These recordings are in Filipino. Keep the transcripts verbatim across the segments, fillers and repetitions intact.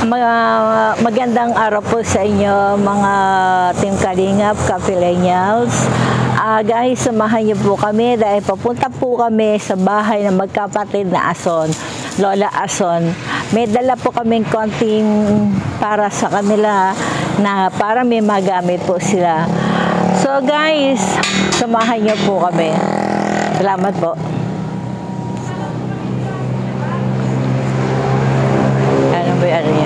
Ma magandang araw po sa inyo mga Team Kalingap, Kapilenials. Uh, guys, samahan niyo po kami dahil papunta po kami sa bahay ng magkapatid na Ason, Lola Ason. May dala po kaming konting para sa kanila na para may magamit po sila. So guys, samahan niyo po kami. Salamat po. Ano ba yan niya?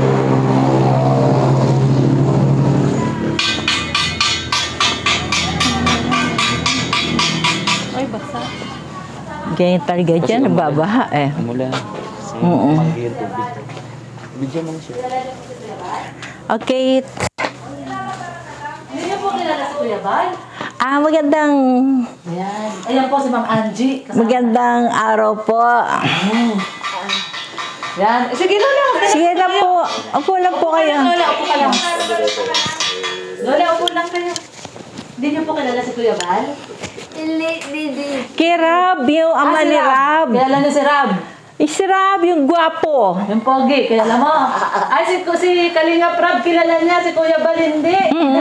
Ay, basa. Ganyan talaga dyan, nababaha eh. Mula sa Mm-mm. manggil tubig. Bigyan mo siya. Okay. Hindi niyo po kilala si Kuya Bal? Ah, magandang Ayan. Ayan po si Ma'am Angie. Kasama. magandang araw po. Yan. Eh, sige, Lola. Sige na po. Upo lang po kayo. Lola, upo ka lang. Lola, upo lang kayo. Hindi niyo po kilala si Kuya Bal? Hindi, hindi. Kay Rab, yung ama si ni Rab. Kilala niyo si Rab. Eh, si Rab, yung gwapo. Yung pogi, kilala mo. Ay, si, si Kalingap Rab, kilala niya. Si Kuya Bal, hindi.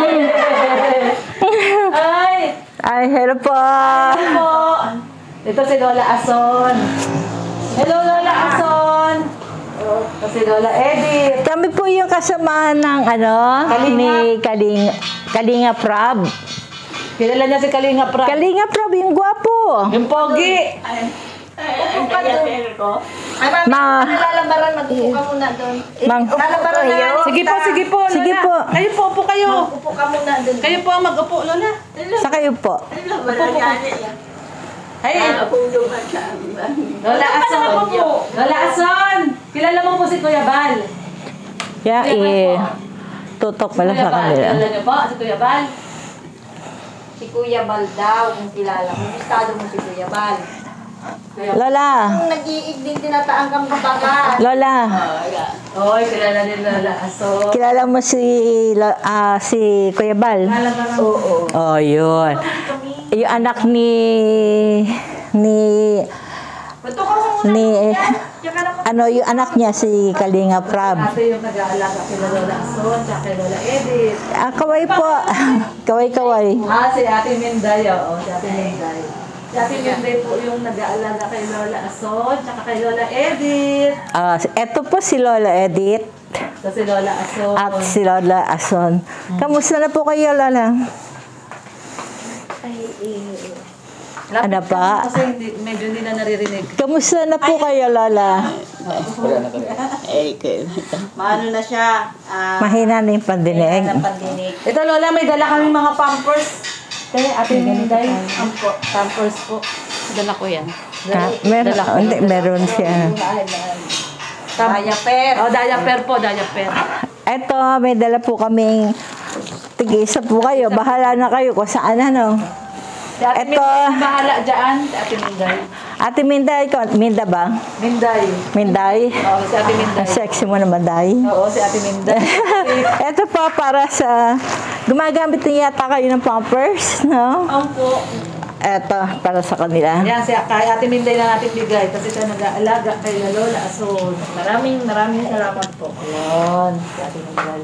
Ay. Ay, hello po. Po. Ito si Lola Ason. Hello, Lola Ason. Ito si Lola Edith. Kami po yung kasamahan ng ano, Kalingap. ni Kaling, Kalingap Rab. Kilala niya si Kalingap Rab. Kalingap Rab, yung gwapo. Yung pogi. Upo ka doon. Ay, mami, Ma- nalalabaran, mag-upo ka muna doon. Mang- Nalalabaran na. Sige po, sige po, Lola. Sige po. Kayo po, upo kayo. Upo ka muna doon. Kayo po ang mag-upo, Lola. Sa kayo po. Ay, Lola Ason. Lola Ason. Kilala mo po si Kuya Bal. Kaya eh, tutok pala Kuya sa Bal. kanila. Kilala niyo po si Kuya Bal. Si Kuya Bal daw, kung kilala mo. Gustado mo si Kuya Bal. Lola, Kung nag-iig din tinataang kang kabagan. Lola, Oy, kilala ni Lola Ason. kilala mo si Lo- ah, si Kuya Bal? Oo. Oh, yun. Yung anak ni ni Bato ka muna. ni Tsaka naman. ano yung anak niya si Kalingap Rab. Ate yung nag-aalaga kay Lola Ason, tsaka kay Lola Edith. Ah, kaway po. Kaway kaway. Ah, si Ate Minday, oo. Si Ate Minday. Si Ate Minday po yung nag-aalaga kay Lola Ason, tsaka kay Lola Edith. Ah, eto po si Lola Edith So, si Lola Ason. at si Lola Ason. Kamusta na po kayo, Lola? Ay, eh. Lapit Ano ka pa? mo Kasi hindi, medyo hindi na naririnig. Kamusta na po kayo, Lola? Wala na kami. Maano na siya? Ah, Mahina na yung pandinig. na pandinig. Ito, Lola, may dala kami mga pampers. Kaya Ate Minday, ampo, pampers po. Dala ko yan. Ah, meron, Dala ko. hindi, meron siya. Diaper. Oh, diaper po, diaper. Eto, may dala po kaming tig-isa po kayo. Bahala na kayo kung saan ano. Si Ate Ito. Minday, bahala dyan. Si Ate Minday. Ate Minday, ikaw, Minda ba? Minday. Minday? Oo, si Ate Minday. Ang sexy mo naman, Day. Oo, si Ate Minday. Ito po para sa... Gumagamit niya yata kayo ng pampers, no? Ampo. Ito, para sa kanila. Yan, si kay Ate Minday na natin bigay kasi siya nag-aalaga kay Lola Ason. Maraming maraming salamat po. Ayan, si Ate Minday.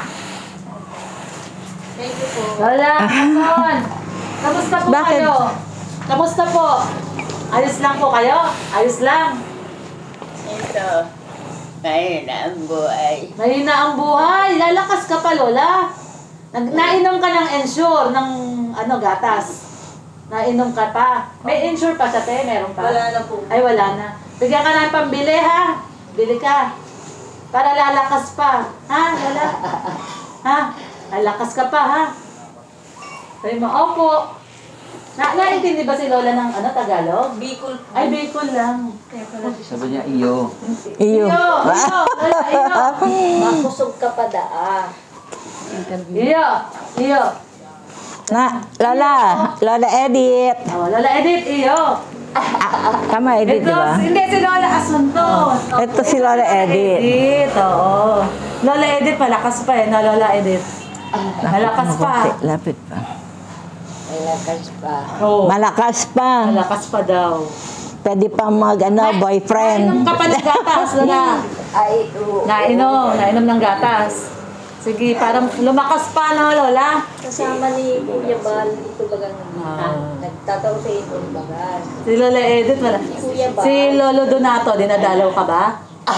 Thank you po. Lola Ason, kamusta po Bakit? kayo? Kamusta po? Ayos lang po kayo? Ayos lang. Ito, ngayon ang buhay. Mahina ang buhay. Lalakas ka pa, Lola. Nag nainom ka ng Ensure, ng ano, gatas. Nainom ka pa. May Ensure pa sa te? Meron pa? Wala na po. Ay, wala na. Bigyan ka ng pambili, ha? Bili ka. Para lalakas pa. Ha, Lola? Ha? Lalakas ka pa, ha? Sabi mo, opo. Na naintindi ba si Lola ng ano, Tagalog? Bicol. Ay, Bicol lang. Sabi niya, iyo. Iyo. Iyo, iyo, Lola, iyo. Makusog ka pa daa. Iyo, iyo. Na, Lola, Lola Edith. Oh, Lola Edith, iyo. Tama, Edith, di Ito, ba? hindi, si Lola Asunto. Ito si Lola Edith. Edith, oo. Lola Edith, malakas pa eh, no, Lola Edith. Malakas pa. Konti, lapit pa. May lakas pa. Oo, Malakas pa. malakas pa daw. Pwede pa mag, ano, Ay, boyfriend. nung kapaligatas, Lola. Ay, oo. Nainom, nainom ng gatas. Sige, parang lumakas pa, no, Lola? Kasama ni Kuya Bal, ito bagang Ah. nagtataw sa ito bagan. Si Lola Edith, wala. Kuya Bal. Si Lolo Donato, dinadalaw ka ba?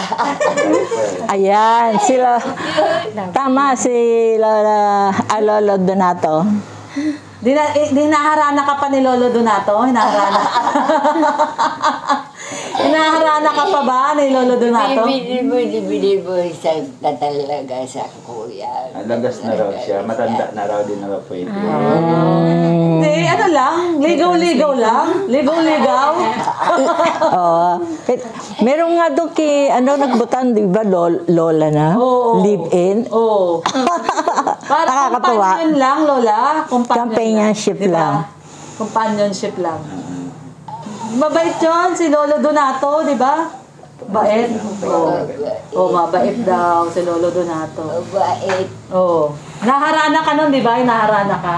Ayan, sila. Tama, si Lola, ah, Lolo Donato. Dina, eh, dinaharana ka pa ni Lolo Donato? Hinaharana. Hinaharana ka pa ba ni Lolo Donato? Bibili mo, bibili mo sa na talaga sa kuya. Lagas na raw siya. Matanda na raw din na raw pwede. Hindi, ano lang, ligaw-ligaw lang. Ligaw-ligaw. Oo. Eh, meron nga doon kay, ano, nagbutan, di ba, lol, Lola na? Oo. Live-in? Oo. Para Nakakatuwa. companion lang, Lola. Companion Companionship lang. Companionship lang. Mabait yun, si Lolo Donato, di ba? Bait. Oo. Oh, mabait daw si Lolo Donato. Bait. Oo. Naharana ka nun, di ba? Naharana ka.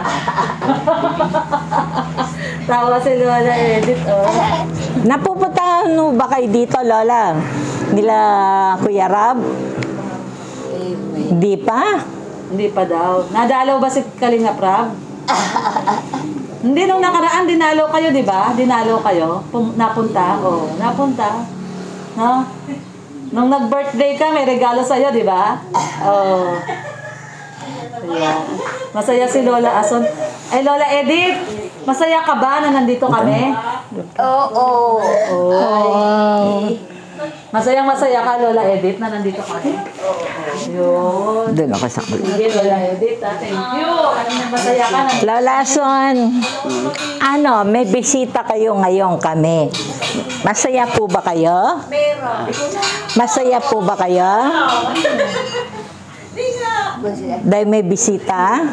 Tawa si Lola Edith, oh. Napupuntahan mo ba kayo dito, Lola? Nila Kuya Rab? Eh, may Hindi pa? Hindi pa daw. Nadalaw ba si Kalinga Prab? Hindi, nung nakaraan, dinalaw kayo, di ba? Dinalaw kayo? Pum- napunta? Oo, napunta. No? Nung nag-birthday ka, may regalo sa'yo, di ba? Oo. Ayan. Masaya si Lola Ason. Ay, Lola Edith, masaya ka ba na nandito kami? Oo. Oo. Masayang masaya ka, Lola Edith, na nandito kami? Yun. Doon ako sa Sige, Lola Edith, ah, thank you. Masaya ka na. Lola Son, ano, may bisita kayo ngayon kami. Masaya po ba kayo? Meron. Masaya po ba kayo? Dahil may bisita?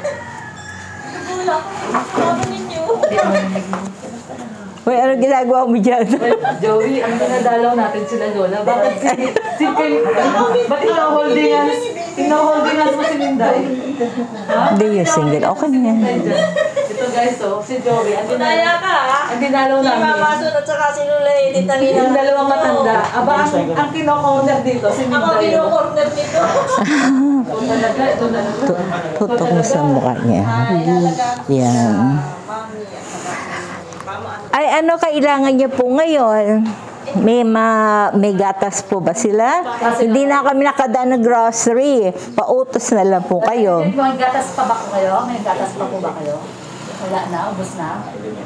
Uy, ano ginagawa mo dyan? Joey, ang dinadalaw natin sila Lola. Bakit si... si Ken, ba't ina-holdingan? Ina-holdingan mo si Minday? Ha? Hindi yung single. Okay na yan. Ito guys, oh, si Joey. Ang dinalaw, Kaya ka, ha? ang dinalaw Si namin. Mama Sun at saka si Lola Edith ang Yung ina- dalawang matanda. Aba, ang, ang kino-corner dito, si Ako Minday. kino-corner nito. Ito talaga, ito talaga. Tutok mo sa mukha niya. Yan. Mami at saka si Mama. Ay, ano kailangan niyo po ngayon? May ma may gatas po ba sila? Hindi na kami nakadaan ng grocery. Pautos na lang po kayo. May gatas pa ba kayo? May gatas pa po ba kayo? Wala na, ubos na.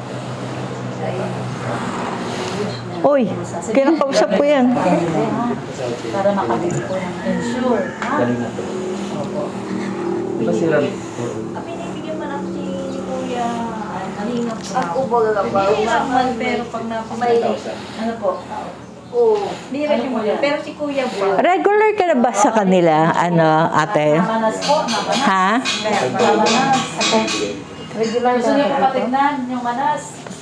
Uy, kinakausap ko yan. Para makabili po ng ensure. Ha? Opo. Masirap. Pinibigyan man ako si Kuya. Kanina po. Ako baga ba? Hindi naman, pero pag napamay. Ano po? Oo. Hindi rin yung Kuya. Pero si Kuya Bal. Regular ka na ba sa kanila, ano, ate? Manas po, namanas. Ha? Manas. Regular gusto niyo po patignan yung manas.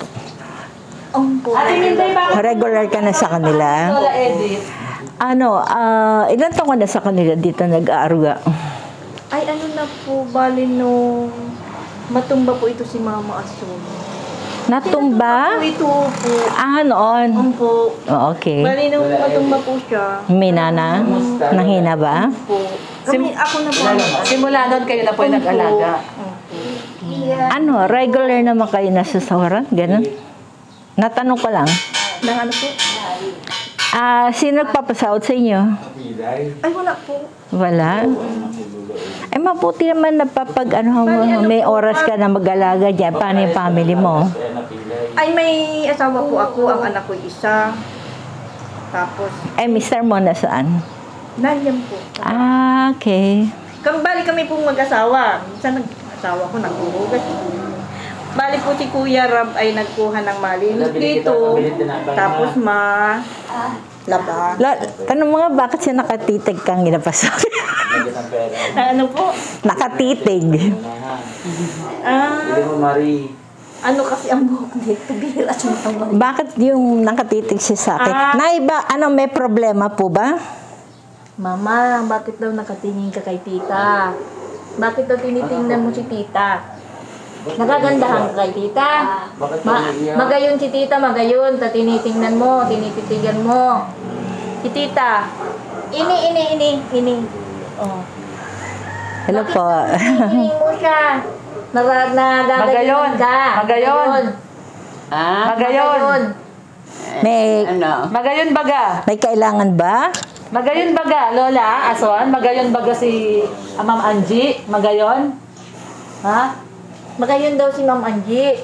Ate Minday, bakit? Regular ka na sa kanila? Lola Edith. Ano, ah, ilan taon ka na sa kanila dito nag-aaruga? Ay, ano na po, bali nung matumba po ito si Mama Asun. Natumba? Po ito po. Ah, noon. Opo. Oh, okay. Bali nung matumba po siya. May nana? Nahina ba? Po. Kami, ako na po. Simula doon kayo na po yung nag-alaga. Ano, regular naman kayo nasa sawaran? Ganun? Natanong ko lang. Nang ano po? Ah, sino nagpapasahod sa inyo? Ay, wala po. Wala? Ay, mabuti naman napapag, ano, may oras ka na mag-alaga dyan. Paano yung family mo? Ay, may asawa po ako. Ang anak ko isa. Tapos, Eh, mister mo nasaan? nandiyan po. Ah, okay. Kambali kami pong mag-asawa. Minsan nag-asawa ko, naghuhugas. Bali po si Kuya Rab ay nagkuha ng malinis dito. Tapos ma... Laba. Lo, tanong mo nga, bakit siya nakatitig kang ginapasok? Ano po? Nakatitig. Ah, Hindi mo, Marie. ano kasi ang buhok dito? Bihira siya ang Bakit yung nakatitig siya sa akin? Ah. Naiba, ano, may problema po ba? Mama, bakit daw nakatingin ka kay tita? Bakit daw tinitingnan mo si tita? Nagagandahan ka kay tita? Bakit Ma umiiyak? magayon si tita, magayon. Ta tinitingnan mo, tinititigan mo. Si tita, Ini, ini, ini, ini. Oh. Hello po. Hindi mo siya. Nara, nagagayon ka. Magayon. Ah, Magayon. May, ano? Magayon baga. may kailangan ba? Magayon baga, Lola, Ason. Magayon baga si ah, Ma'am Angie. Magayon. Ha? Magayon daw si Ma'am Angie.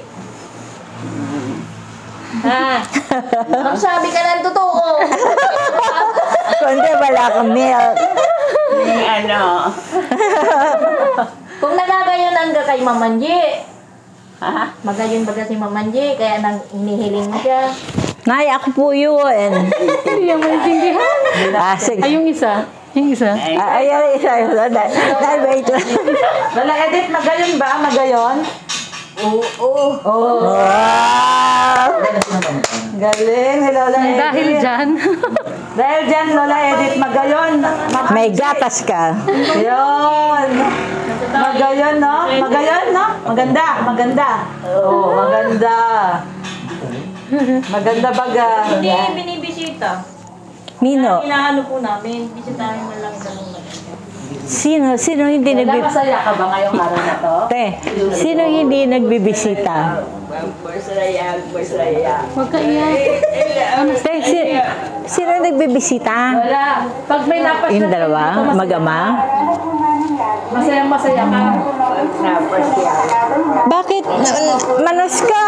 Ha? Magsabi ka ng totoo. Kundi wala kang milk. Yung ano? Kung nagagayunan ka kay Ma'am Angie, Ha? magayon baga si Ma'am Angie, kaya nang inihiling mo siya. Nay, ako po yun. Hindi yung maintindihan. Ah, sige. Ay, yung isa. Yung isa. Ah, ay, ay, ay, ay, ay, wait lang. Lola Edith, magayon ba? Magayon? Oo, oo. Oo. Wow! Galing ni Lola Edith. Dahil dyan. Dahil dyan, Lola Edith, magayon. Ma'am May gatas ka. Yun. Magayon, no? Magayon, no? Maganda, maganda. Oo, maganda. Maganda baga. Hindi binibisita. Nino, Inaano po namin, bisitahin mo lang dalawang maganda. sino, sino hindi Lola, nagbi... masaya ka ba ngayong araw na to? Te, sino hindi nagbibisita? Huwag ka iyak. Te, si, sino nagbibisita? Wala. Pag may napasya Yung dalawa, mag-ama? Masayang masaya ka. Bakit? Manas ka.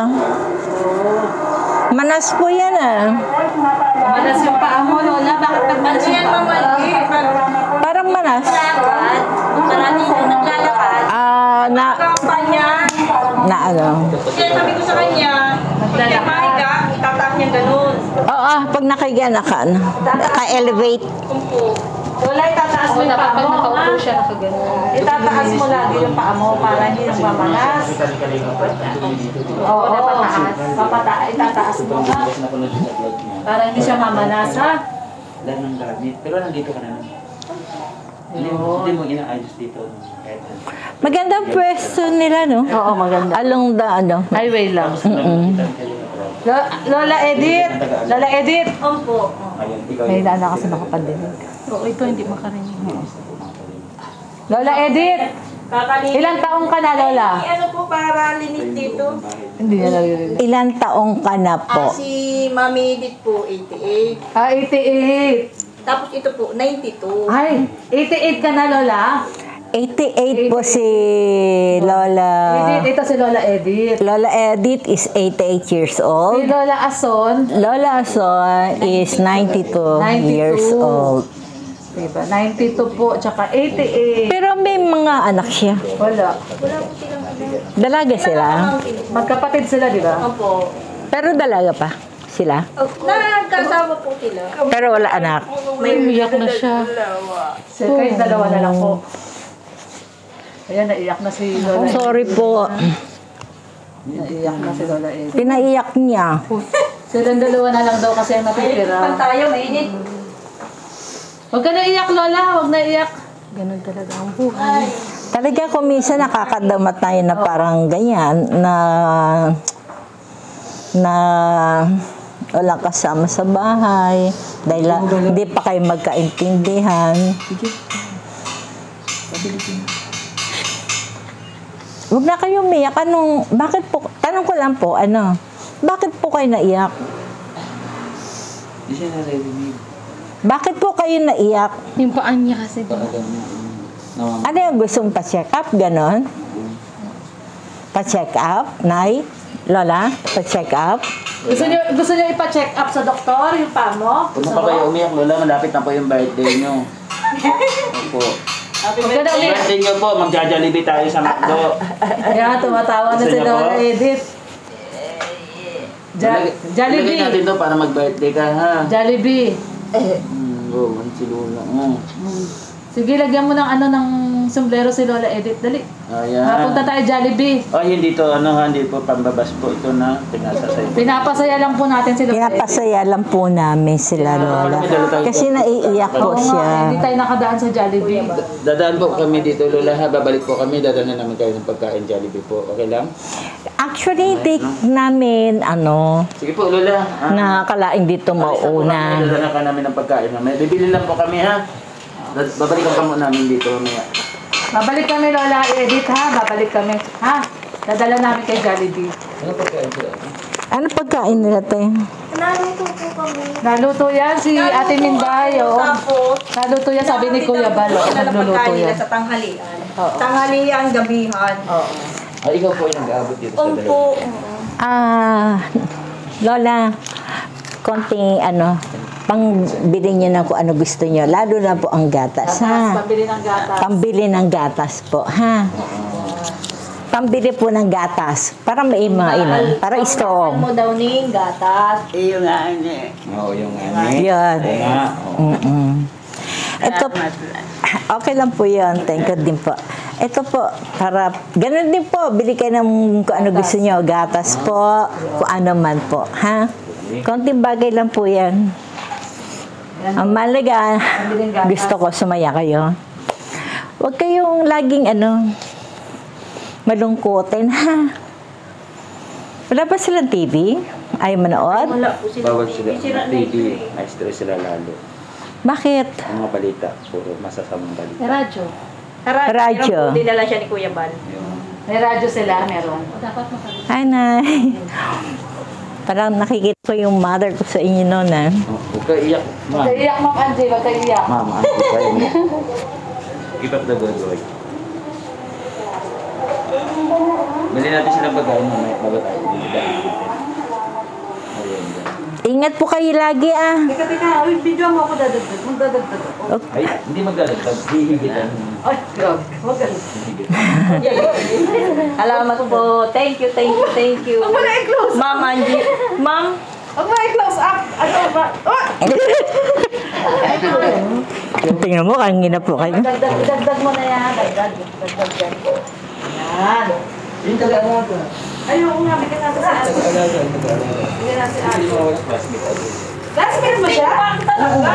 Manas po yan ah. Malas yung paa mo, Lola. Bakit pag malas yung paa mo? Parang manas. Lakad, marami na naglalakad. Ah, na, Kampanya, na ano. kaya sabi ko sa kanya, kaya mahiga, itataas niya ganun. Oo, ah, pag nakahiga na ka, ano, ka-elevate. Kumpo. Lola, itataas mo yung paa Pag mo. nakaupo ha? siya, nakagano'n. Itataas mo lagi yung paa mo para hindi nang mamalas. Oo, dapat taas. Papata, itataas mo ha. Para hindi siya mamalas ha. Lahat ng gamit. Pero nandito ka na naman. Hindi mo, hindi mo inaayos dito. Kahit ano. Magandang pwesto nila, no? Oo, maganda. Along the, ano. Highway lang. Mm-mm. Lo- Lola Edith! Lola Edith! Kumpo. Ayun, ikaw May yung... daan na kasi nakapadinig. Oo, ito hindi makarinig. Lola Edith! Kakalinis. Ilang taong ka na, Lola? Eh, ano po para linis dito? Hindi niya naririnig. Ilan taong ka na Ah, po? si Mami Edith po, eighty-eight. Ah, eighty-eight. Tapos ito po, ninety-two. Ay, eighty-eight ka na, Lola? eighty-eight po si Lola. Edith, ito si Lola Edith. Lola Edith is eighty-eight years Si old. Lola Ason, Lola Son is ninety-two ninety-two. years old. diba? ninety-two po, tsaka eighty-eight. Pero may mga anak siya. Wala. Dalaga sila. Magkapatid sila, di ba? Opo. Pero dalaga pa sila. Nagkasawa po sila. Pero wala anak. May umiyak na siya. So, kahit dalawa na lang po. Ayan, naiyak na si Lola. Sorry po. Naiyak na si Lola Edith. Pinaiyak niya. Silang dalawa na lang daw kasi ang natitira. Pantayo, mainit. Huwag ka naiyak, Lola. Huwag naiyak. Ganun talaga ang buhay. Talaga kung minsan nakakadamat tayo na parang ganyan na na walang kasama sa bahay dahil la- hindi pa kayo magkaintindihan. Huwag na kayo umiyak. Anong, bakit po, tanong ko lang po, ano, bakit po kayo naiyak? Hindi siya naririnig. Bakit po kayo naiyak? Yung paan niya kasi. Baka ganun. Nawang... Ano yung gustong pa-check up? Ganon? Pa-check up? Nay? Lola? Pa-check up? Gusto niyo, gusto niyo ipa-check up sa doktor yung paa mo? Huwag na pa kayo umiyak, Lola. Malapit na po yung birthday nyo. Opo. Huwag ka na umiyak. Birthday nyo po, magja-jollibee tayo sa McDo. Kaya tumatawa na Gusto si niyo Lola po? Edith. Ja- Ilagay- Jollibee. Ilagay natin to para mag-birthday ka, ha? Jollibee. Hmm, oh, ano si Lola. Oh. Sige, lagyan mo ng ano ng sombrero si Lola Edith. Dali. Ayan. Mapunta tayo Jollibee. Oh, hindi to ano, ha, hindi po pambabas po ito na pinasasay. Pinapasaya lang po natin si Lola Edith. Pinapasaya lang po namin sila, Lola. Kasi naiiyak po Oo nga, siya. eh, hindi tayo nakadaan sa Jollibee. Dadaan po kami dito, Lola, ha. Babalik po kami. Dadaan na namin kayo ng pagkain Jollibee po. Okay lang? Actually, take namin, ano, Sige po, Lola. Ah, nakakalaing dito mauna. Dadaan ka namin ng pagkain mamaya. Bibili lang po kami, ha. Dad- Babalikan pa mo namin dito mamaya. Babalik kami Lola Edith ha, babalik kami. Ha? Dadala namin kay Jollibee. Ano pagkain sila? Ano pagkain nila, te? Naluto po kami. Naluto yan si Ate Minday. Oo. Tapos, Naluto yan, sabi ni Kuya Bal. Oo, sila na nagluluto pagkain nila yan. sa tanghalian. Oo. Tanghalian, gabihan. Oo. Ah, ikaw po yung nag-aabot dito sa dalawa. Opo. Ah, Lola, konting ano, pang bilhin niyo na kung ano gusto niyo. Lalo na po ang gatas, Gatas, ha? pambili ng gatas. Pambili ng gatas po, ha? Pambili po ng gatas para may mainom, para strong. mo daw ning gatas. Iyo nga ani. Oo, yung ano. Yan. Oo nga. oo. Mm-mm. Ito, okay lang po yun. Thank you din po. Ito po, para, ganun din po, bili kayo ng kung ano gusto nyo. Gatas po, kung ano man po. Ha? Konting bagay lang po yan. Ang malaga, gusto ko sumaya kayo. Huwag kayong laging ano, malungkutin, ha? Wala ba silang T V? Ay manood? Wala po sila. Bawal sila. T V. Ay, stress sila lalo. Bakit? Ang mga balita, puro masasamang balita. May radyo. Tara, Radyo. meron po dinala siya ni Kuya Bal. May radyo sila, meron. Hi, Nay. Parang nakikita ko yung mother ko sa inyo noon, ah. Oh, huwag ka iyak, Huwag ma'am. kayo iyak, Ma'am Angie. Huwag kayo iyak. Ma'am, ano kayo mo? Keep up the good work. Bili natin silang pagkain mamaya bago tayo. Ayun. Ingat po kayo lagi, ah. Teka, teka. Uy, video mo ako dadagdag. Magdadagdag ako. Okay. Ay, hindi magdadagdag. Hihigitan. Ay, grabe. Huwag ka. Salamat po. Thank you, thank you, thank you. Huwag mo na i-close. Ma'am Angie. Ma'am. Huwag mo na i-close up. Ano ba? Oh! Tingnan mo, kangina po kayo. Dagdag, dagdag mo na yan. Dagdag, dagdag yan. Yan. Yung talaga mo ito. Ayoko nga, bigyan natin sa atin. Bigyan natin sa atin. Classmate mo siya? Talaga?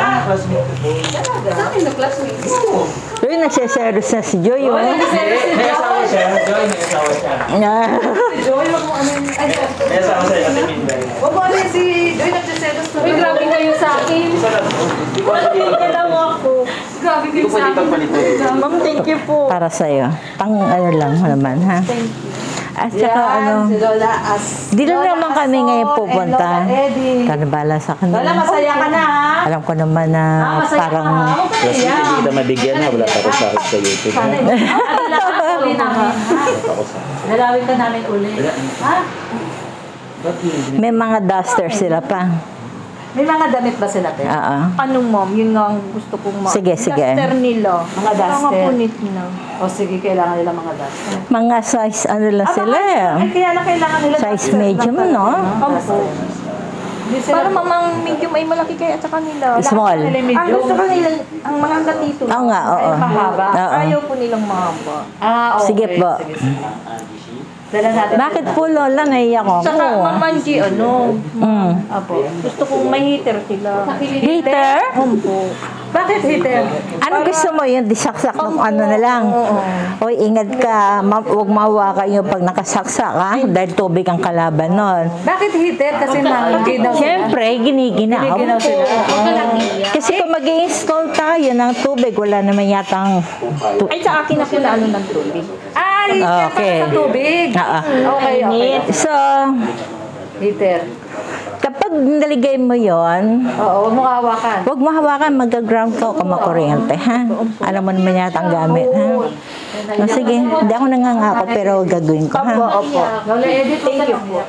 Saan yung na-classmate mo? Uy, nagsiseros na si Joy, oh. May asawa siya. Joy, may asawa siya. Ah. Joy, huwag mo ano yung... Ay, May asawa siya. Ate Minday. huwag mo ano yung si Joy nagsiselos na. Uy, grabe kayo sa akin. Isa lang. Hindi ko pwede Alam mo ako. Grabe Hindi kayo ko sa pwede akin. pagpalitin. Ma'am, thank you po. Para sa'yo. Pang ano lang naman, ha? Thank you. At saka ano, Si Lola As. di lang Lola naman kami Ason ngayon and pupunta. Lola Eddie. Kanabala sa kanila. Lola, masaya ka na ha? Alam ko naman na Ah, masaya parang... ka ha? Huwag ka Plus, iyak. hindi kita mabigyan na. Wala pa ako sahod sa YouTube. Sana, dalawin uli namin, ha? Wala pa ako sahod. Dalawin ka namin uli. Ha? Ba't yun? May mga duster sila pa. May mga damit ba sila, te? Oo. Ano ma'am, yun nga ang gusto kong ma... Sige, sige. Duster nila. Mga Mga duster. punit na. O sige, kailangan nila mga duster. Mga size ano lang sila, Ay, eh. kaya na kailangan nila Size duster medium, lang no? talaga. Opo. Hindi sila... Para mamang medium ay malaki kaya at saka nila. Small. Nila Ang medium. gusto ko nila, ang mga gatito. Oo nga, oo. Ay, mahaba. Oo. Ayaw po nilang mahaba. Ah, okay. Sige po. Sige, sige. Dala natin. Bakit po, Lola, naiyak ako? Saka mamanji, ano, Mm. Apo. gusto kong may heater sila. Heater? Opo. Bakit heater? Ano gusto mo yun? Disaksak ng ano na lang? Oo. Oy, ingat ka. Ma- huwag mawakan yung pag nakasaksak, ha? Dahil tubig ang kalaban nun. Bakit heater? Kasi nangginaw sila. Siyempre, giniginaw. Giniginaw sila. Kasi kung mag install tayo ng tubig, wala naman yatang... Tu- Ay, sa akin ako na ano ng tubig. Ah, heater Okay. para sa tubig. Oo. Okay, okay. So, Heater. kapag naligay mo yon, Oo, huwag mo hawakan. huwag mo hawakan, mag-ground ka o kumakuryente, ha? Alam mo naman yata ang gamit, ha? O, sige, hindi ako nangangako, pero gagawin ko, ha? Opo. Lola Edith, thank you po.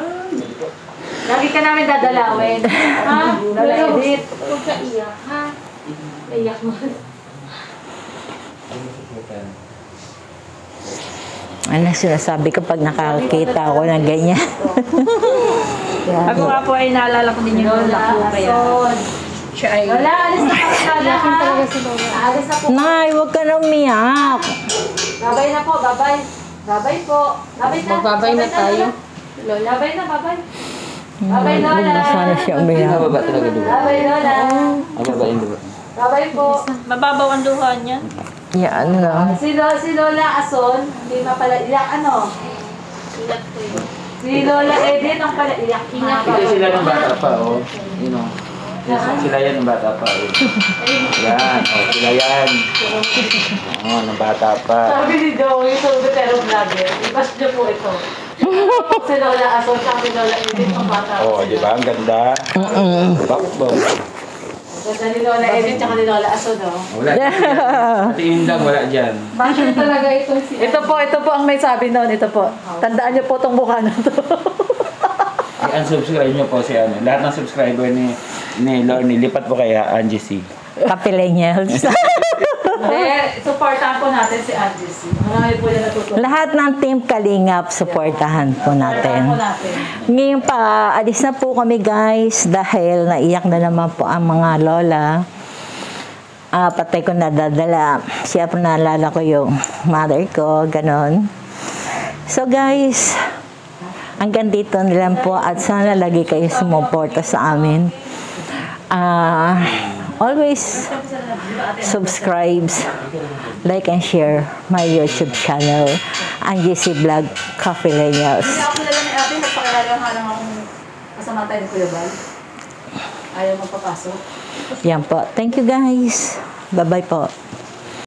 Lagi ka namin dadalawin. Ha? Lola Edith. Huwag ka iyak, ha? Iyak mo. Ano sinasabi ko pag nakakita ako ng ganyan? Ako nga po ay naalala ko din yung lola ko kaya siya ay Lola, alis na ka sa Iyakin talaga si Lola. Alis na po. Nay, huwag ka na umiyak. Babay na po, babay. Babay po. Babay na. Magbabay na tayo. Lola, babay na, babay. Babay, Lola. Huwag na sana siya umiyak. Mababa talaga dugo. Babay, Lola. Mababa yung dugo. Babay po. Mababaw ang duha niya. Yan lang. Si, Lo, si Lola Ason, hindi mapala iyak. Ano? Si Lola Edith ang pala iyak. Iyak. Kasi sila ng bata pa, oh. You know. Yes, sila yan ng bata pa. Eh. Yan, oh, sila yan. Oh, ng bata pa. Sabi ni Joey, ito Duterte vlogger. Ibas niyo po ito. Si Lola Ason, sa si Lola Edith ang bata. Oh, di ba? Ang ganda. Bakit ba? Ganda ni Lola Edith tsaka ni Lola Ason, oh. Wala dyan. Pati yung lang, wala dyan. Bakit talaga itong si... Ito po, ito po ang may sabi noon. Ito po. Tandaan niyo po itong mukha na to. I-unsubscribe nyo po si ano. Lahat ng subscriber ni ni Lorne, lipat po kay Angie C. Kapilenials. Eh, supportahan po natin si Angie C. Marami po na natutunan. Lahat ng Team Kalingap, supportahan po Supportahan po natin. natin. Ngayon pa, alis na po kami guys dahil naiyak na naman po ang mga lola. Ah, patay ko nadadala. Siya po naalala ko yung mother ko, ganon. So guys, hanggang dito na lang po at sana lagi kayo sumuporta sa amin. Ah, always subscribe, like and share my YouTube channel, Angie C Vlog Kapilenials. Hindi ako kilala ni ate, nagpakilala nga lang akong kasama tayo ni Kuya Bal. Ayaw magpapasok. Yan po. Thank you guys. Bye-bye po.